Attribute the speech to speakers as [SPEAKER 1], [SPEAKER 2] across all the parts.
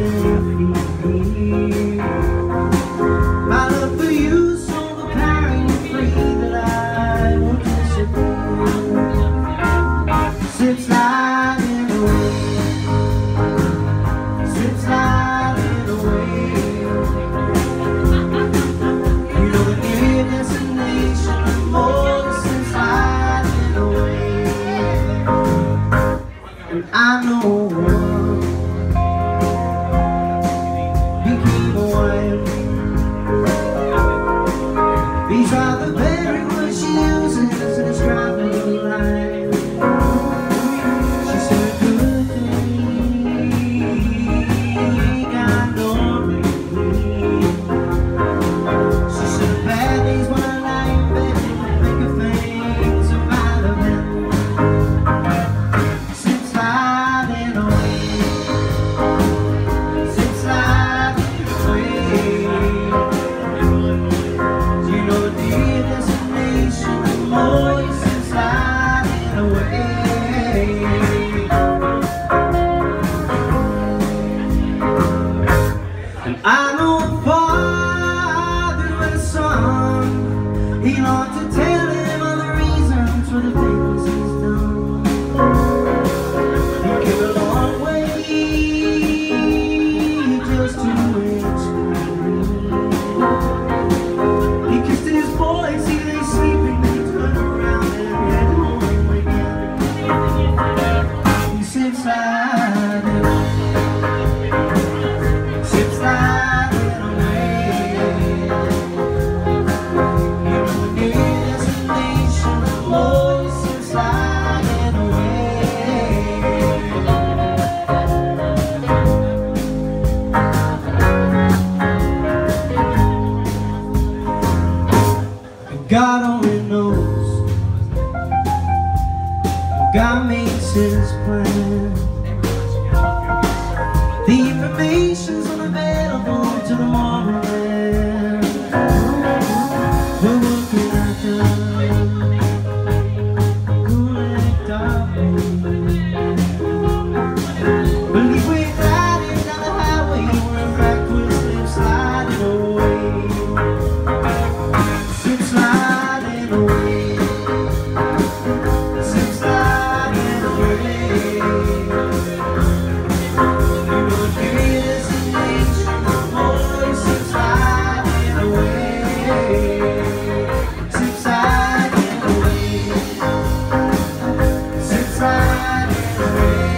[SPEAKER 1] My love for you is so overpowering and free that I won't disappear. Slip sliding away, slip sliding away. You know the near destination, the more slip sliding away. And I know one became a wife. These are the very words she uses to describe her life. She said a good thing I normally. She said bad days when I lie in bed and think of things about them. Slip sliding away, slip sliding away. You know the dear destination, the more you slip sliding away. And I know a father with a son, he longed to tell him all the reasons for the things he's done. He came a long way just to explain. He kissed his boys, see they sleeping, then he turned around and head home again. He slip sliding, slip sliding away. You know the near destination, the more you slip sliding away. God only knows, God makes his plan. The information's unavailable to the moral man. But what can I do? Collect our pain. Believe we're gliding down the highway, we're backward, slip sliding away. Slip sliding away, slip sliding away. You know the dear destination, the more you slip sliding away. Slip sliding away, slip sliding away.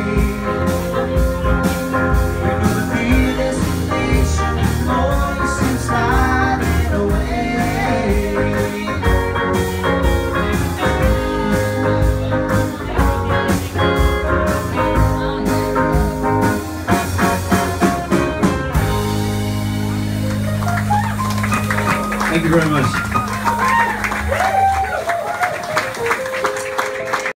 [SPEAKER 1] You know the dear destination, the more you slip sliding away.
[SPEAKER 2] Thank you very much.